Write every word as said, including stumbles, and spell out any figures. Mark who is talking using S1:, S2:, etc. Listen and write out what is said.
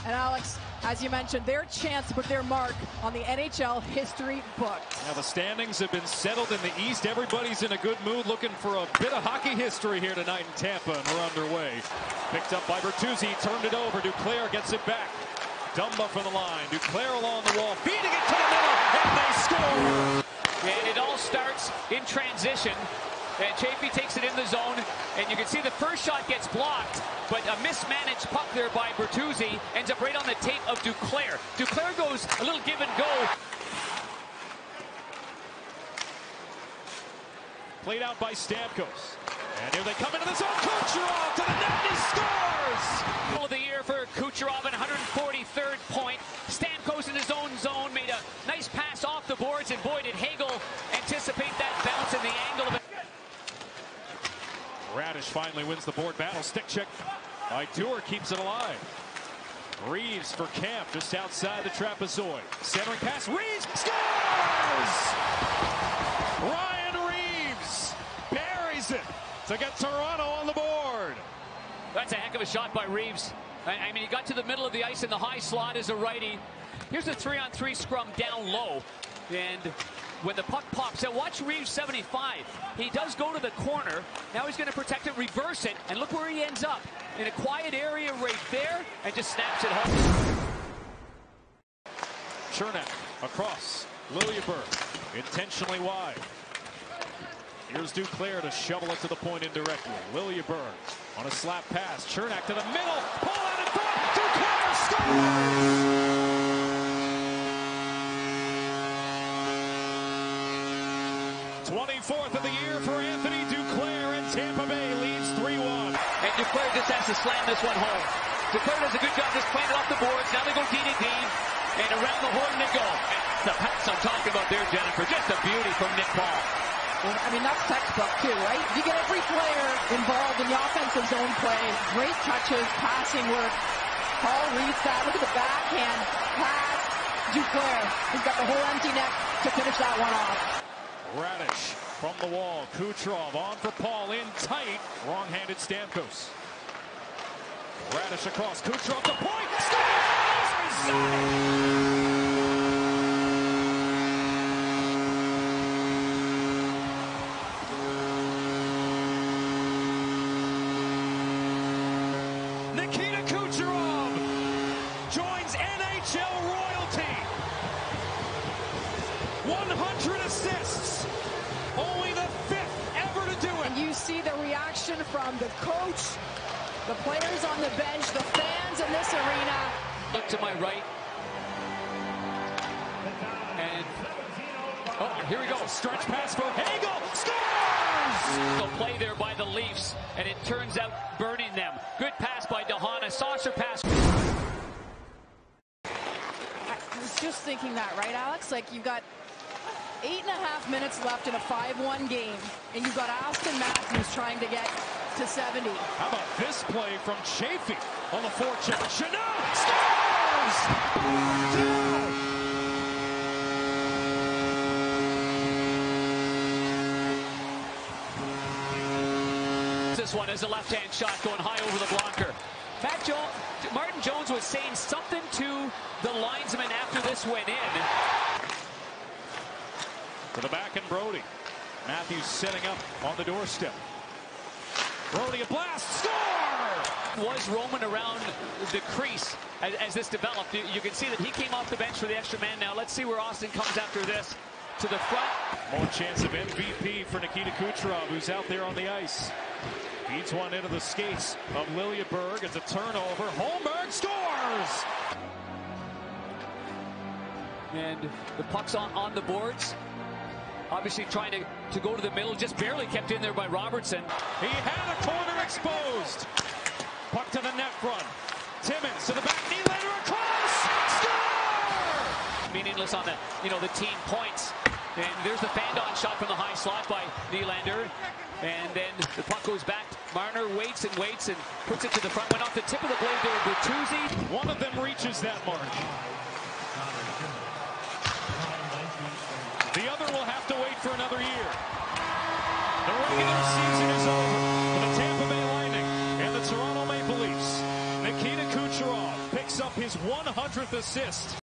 S1: And Alex, as you mentioned, their chance to put their mark on the N H L history book.
S2: Now the standings have been settled in the East. Everybody's in a good mood, looking for a bit of hockey history here tonight in Tampa, and we're underway. Picked up by Bertuzzi, turned it over. Duclair gets it back. Dumba from the line. Duclair along the wall, feeding it to the middle, and they score!
S3: And it all starts in transition. And Chaffee takes it in the zone, and you can see the first shot gets blocked, but a mismanaged puck there by Bertuzzi ends up right on the tape of Duclair. Duclair goes a little give and go.
S2: Played out by Stamkos. And here they come into the zone. Kucherov to the net, and he scores!
S3: Goal of the year for Kucherov, one hundred forty-third point. Stamkos in his own zone made a nice pass off the boards, and boy, did Hagel anticipate that bounce and the angle of it.
S2: Radish finally wins the board battle. Stick check by Dewar, keeps it alive. Reeves for Camp just outside the trapezoid. Centering pass, Reeves scores! Ryan Reeves buries it to get Toronto on the board.
S3: That's a heck of a shot by Reeves. I, I mean, he got to the middle of the ice in the high slot as a righty. Here's a three-on-three scrum down low. And when the puck pops out, watch Reeves seventy-five. He does go to the corner. Now he's going to protect it, reverse it, and look where he ends up. In a quiet area right there, and just snaps it home.
S2: Chernak across. Liljeberg intentionally wide. Here's Duclair to shovel it to the point indirectly. Liljeberg on a slap pass. Chernak to the middle. Pull out in front. Duclair scores! twenty-fourth of the year for Anthony Duclair, and Tampa Bay leads three one.
S3: And Duclair just has to slam this one home. Duclair does a good job just playing it off the boards. Now they go D to D, and around the horn they go. And the pass I'm talking about there, Jennifer, just a beauty from Nick Paul.
S1: I mean, that's textbook too, right? You get every player involved in the offensive zone play. Great touches, passing work. Paul reads that. Look at the backhand pass. Duclair, he's got the whole empty net to finish that one off.
S2: Radish from the wall. Kucherov on for Paul, in tight. Wrong-handed Stamkos. Radish across. Kucherov the point. Scores! Nikita Kucherov joins N H L royalty. one hundred assists. Only the fifth ever to do it.
S1: And you see the reaction from the coach, the players on the bench, the fans in this arena.
S3: Look to my right. And, oh, here we go.
S2: Stretch pass for Hagel. Scores!
S3: So play there by the Leafs, and it turns out burning them. Good pass by DeHaan. Saucer pass.
S1: I was just thinking that, right, Alex? Like, you've got eight and a half minutes left in a five one game, and you've got Austin Matthews trying to get to seventy.
S2: How about this play from Chaffee on the forecheck? Chanel scores! Down!
S3: This one is a left-hand shot going high over the blocker. Matt Jones, Martin Jones was saying something to the linesman after this went in.
S2: To the back and Brody. Matthews setting up on the doorstep. Brody a blast, score!
S3: Was roaming around the crease as, as this developed. You, you can see that he came off the bench for the extra man. Now let's see where Austin comes after this. To the front.
S2: More chance of M V P for Nikita Kucherov, who's out there on the ice. Feeds one into the skates of Liljeberg. It's a turnover. Holmberg scores!
S3: And the puck's on, on the boards. Obviously trying to, to go to the middle. Just barely kept in there by Robertson.
S2: He had a corner exposed. Puck to the net front. Timmins to the back. Nylander across. Score!
S3: Meaningless on the, you know, the team points. And there's the fan-on shot from the high slot by Nylander. And then the puck goes back. Marner waits and waits and puts it to the front. Went off the tip of the blade there. Bertuzzi.
S2: One of them reaches that mark. The other will have to wait for another year. The regular season is over for the Tampa Bay Lightning and the Toronto Maple Leafs. Nikita Kucherov picks up up his one hundredth assist.